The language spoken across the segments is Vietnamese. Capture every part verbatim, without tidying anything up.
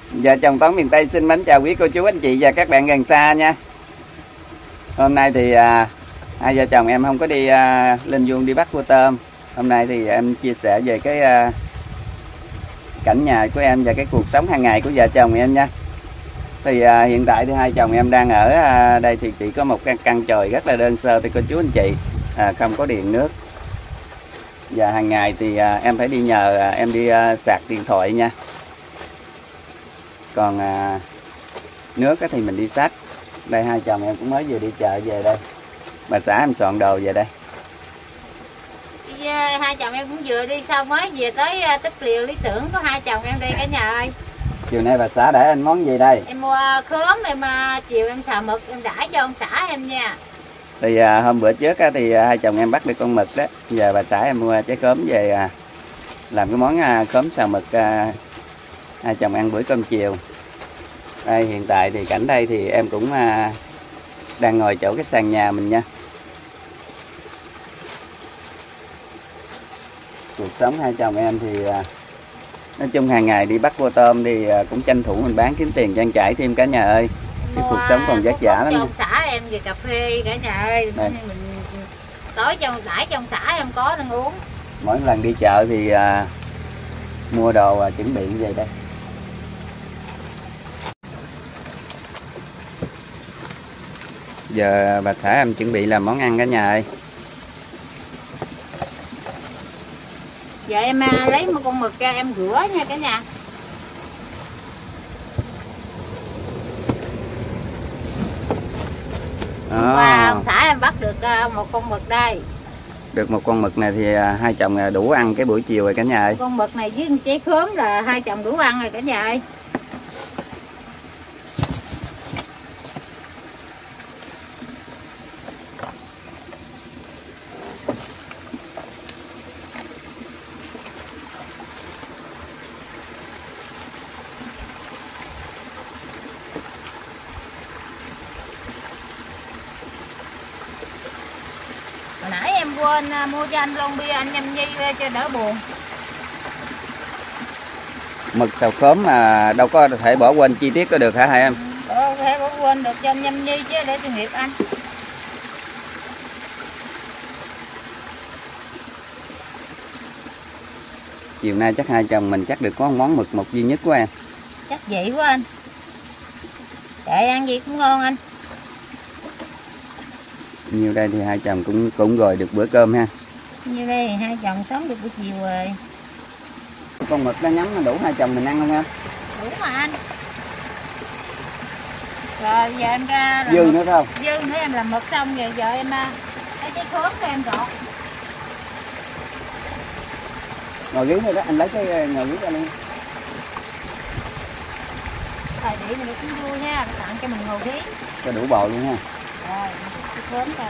Vợ chồng Toán miền Tây xin mến chào quý cô chú anh chị và các bạn gần xa nha. Hôm nay thì à, hai vợ chồng em không có đi à, lên vuông đi bắt cua tôm. Hôm nay thì em chia sẻ về cái à, cảnh nhà của em và cái cuộc sống hàng ngày của vợ chồng em nha. Thì à, hiện tại thì hai chồng em đang ở à, đây thì chỉ có một căn, căn chòi rất là đơn sơ thì cô chú anh chị, à, không có điện nước. Và hàng ngày thì à, em phải đi nhờ à, em đi à, sạc điện thoại nha. Còn à, nước thì mình đi xách. Đây hai chồng em cũng mới vừa đi chợ về đây. Bà xã em soạn đồ về đây. Yeah, hai chồng em cũng vừa đi xong mới về tới uh, Tích Liều Lý Tưởng có hai chồng em đi cả nhà ơi. Chiều nay bà xã để anh món gì đây? Em mua khóm, em uh, chiều em xào mực em đãi cho ông xã em nha. Thì à, hôm bữa trước á, thì à, hai chồng em bắt được con mực đó. Giờ bà xã em mua trái khóm về à, làm cái món à, khóm xào mực à, hai chồng ăn bữa cơm chiều. Đây hiện tại thì cảnh đây thì em cũng à, đang ngồi chỗ cái sàn nhà mình nha. Cuộc sống hai chồng em thì à, nói chung hàng ngày đi bắt cua tôm thì à, cũng tranh thủ mình bán kiếm tiền trang trải thêm cả nhà ơi. Thì cuộc sống còn vất vả lắm. Cho ông xã em về cà phê cả nhà ơi. Mình tối cho đãi cho ông xã em có đang uống. Mỗi lần đi chợ thì à, mua đồ à, chuẩn bị về đây. Giờ bà xã em chuẩn bị làm món ăn cả nhà ơi. Giờ em lấy một con mực ra em rửa nha cả nhà. Và ông xã em bắt được một con mực đây. Được một con mực này thì hai chồng đủ ăn cái buổi chiều rồi cả nhà ơi. Con mực này với trái khóm là hai chồng đủ ăn rồi cả nhà ơi. Hồi nãy em quên mua cho anh lon bia anh nhâm nhi cho đỡ buồn. Mực xào khóm mà đâu có thể bỏ quên chi tiết có được hả hai em? Ừ, có thể bỏ quên được cho anh nhâm nhi chứ để cho nghiệp anh. Chiều nay chắc hai chồng mình chắc được có món mực một duy nhất của em. Chắc vậy quá anh. Trời ăn gì cũng ngon anh. Nhiều đây thì hai chồng cũng cũng rồi được bữa cơm ha. Như đây thì hai chồng sống được buổi chiều rồi. Con mực nó nhắm nó đủ hai chồng mình ăn không em? Đủ mà anh. Rồi giờ em ra dư nữa không? Dư nữa em làm mực xong rồi giờ em lấy trái khóm cho em gọt. Ngồi ghế thôi đó, anh lấy cái ngồi ghế ra luôn. Thời điểm này cũng vui nha, tặng cho mình ngồi ghế. Cho đủ bò luôn ha. Rồi, trái khóm rồi.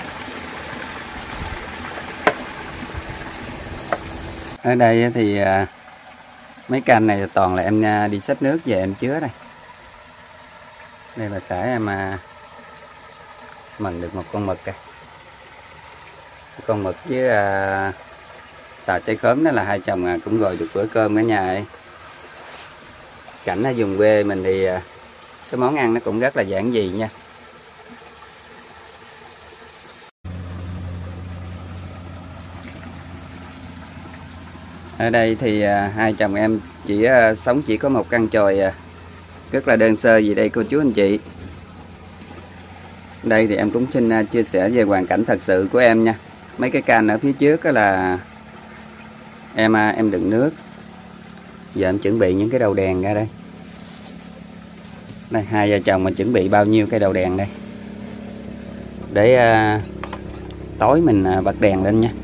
Ở đây thì à, mấy canh này toàn là em à, đi xách nước về em chứa đây. Đây bà xã em à, mần được một con mực kìa. Con mực với à, xào trái khóm đó là hai chồng à, cũng gọi được bữa cơm cả nhà ấy. Cảnh ở vùng quê mình thì à, cái món ăn nó cũng rất là giản dị nha. Ở đây thì à, hai chồng em chỉ à, sống chỉ có một căn chòi à, rất là đơn sơ gì đây cô chú anh chị. Đây thì em cũng xin à, chia sẻ về hoàn cảnh thật sự của em nha. Mấy cái can ở phía trước đó là em à, em đựng nước. Giờ em chuẩn bị những cái đầu đèn ra đây. Đây hai vợ chồng mình chuẩn bị bao nhiêu cái đầu đèn đây để à, tối mình à, bật đèn lên nha.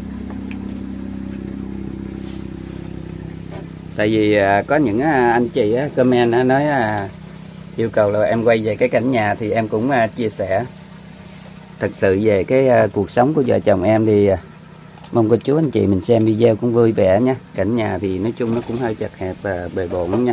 Tại vì à, có những à, anh chị á, comment á, nói à, yêu cầu là em quay về cái cảnh nhà thì em cũng à, chia sẻ thật sự về cái à, cuộc sống của vợ chồng em thì à, mong cô chú anh chị mình xem video cũng vui vẻ nha. Cảnh nhà thì nói chung nó cũng hơi chật hẹp và bề bộn lắm nha.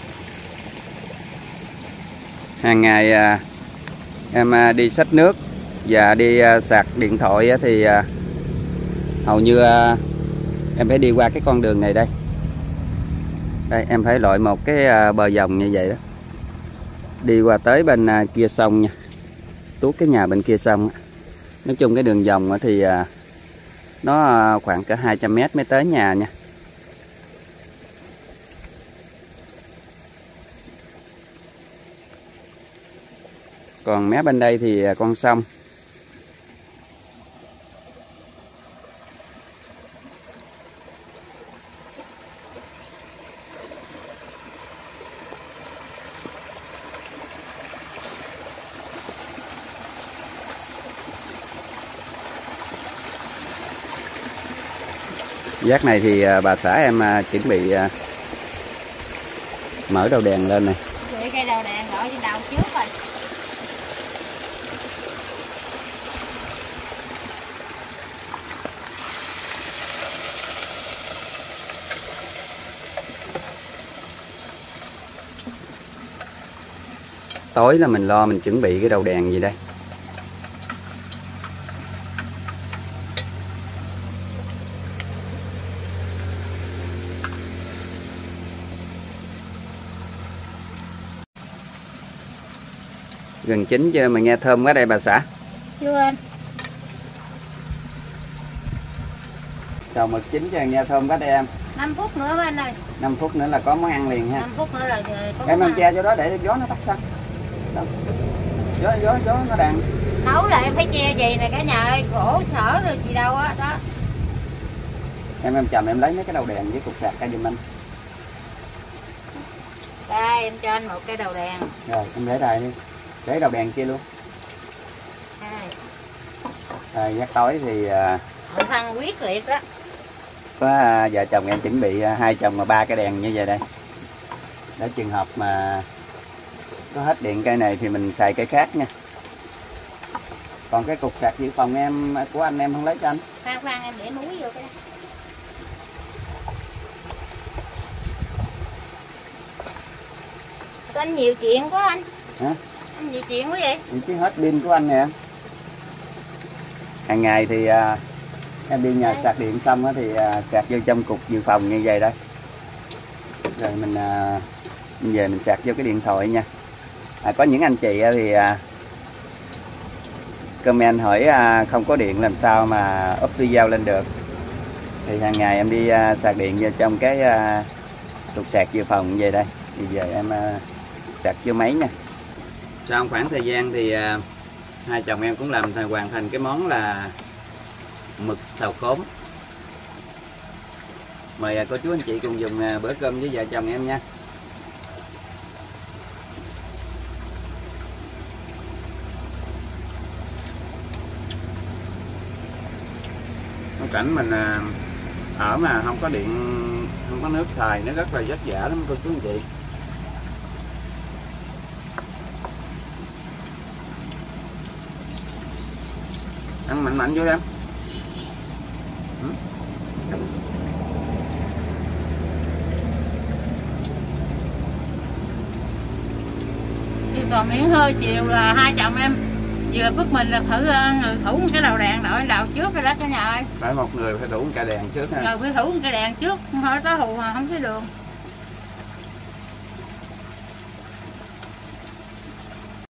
Hàng ngày à, em à, đi xách nước Và đi uh, sạc điện thoại thì uh, hầu như uh, em phải đi qua cái con đường này đây. Đây em phải lội một cái uh, bờ dòng như vậy đó. Đi qua tới bên uh, kia sông nha. Tuốt cái nhà bên kia sông. Nói chung cái đường vòng thì uh, nó uh, khoảng cỡ hai trăm mét mới tới nhà nha. Còn mé bên đây thì con sông. Giác này thì bà xã em chuẩn bị mở đầu đèn lên này. Cây đầu đèn gọi trên đầu trước rồi. Tối là mình lo mình chuẩn bị cái đầu đèn gì đây. Gần chín chưa mà nghe thơm quá đây bà xã. Chưa anh. Đầu mực chín chưa nghe thơm quá đây em. năm phút nữa anh ơi. năm phút nữa là có món ăn liền ha. năm phút nữa là có em mang che cho đó để gió nó tắt sao. Gió gió gió nó đàn. Nấu là em phải che gì nè cả nhà ơi, khổ sở rồi gì đâu á đó. đó. Em em chồng em lấy mấy cái đầu đèn với cục sạc ra giùm anh. Đây em cho anh một cái đầu đèn. Rồi em để đây đi. Để đầu đèn kia luôn. Đây. Rồi giấc tối thì Hội thăng quyết liệt đó. Có vợ chồng em chuẩn bị hai chồng mà ba cái đèn như vậy đây. Để trường hợp mà có hết điện cây này thì mình xài cây khác nha. Còn cái cục sạc dự phòng em của anh em không lấy cho anh. Khoan khoan em để muối vô cái đó. Anh nhiều chuyện quá anh. Hả? Anh nhiều chuyện quá vậy? Chứ hết pin của anh nè. Hàng ngày thì à, em đi nhà sạc điện xong á thì à, sạc vô trong cục dự phòng như vậy đây. Rồi mình, à, mình về mình sạc vô cái điện thoại nha. À, có những anh chị thì à, comment hỏi à, không có điện làm sao mà up video lên được. Thì hàng ngày em đi à, sạc điện vô trong cái à, cục sạc dự phòng như vậy đây. Thì giờ em à, sạc vô máy nha. Sau khoảng thời gian thì à, hai chồng em cũng làm hoàn thành cái món là mực xào khóm. Mời cô chú anh chị cùng dùng bữa cơm với vợ chồng em nha. Cái cảnh mình ở mà không có điện, không có nước xài nó rất là vất vả lắm cô chú anh chị. Ăn mạnh mạnh vô em. Ừ. Thì còn miếng hơi chiều là hai chồng em vừa bức mình là thử thủ một cái đầu đèn đội đầu trước cái đó cả nhà ơi. Phải một người phải thủ một cây đèn trước ha. Rồi phải thủ một cây đèn trước, không thôi tới hù mà không thấy đường.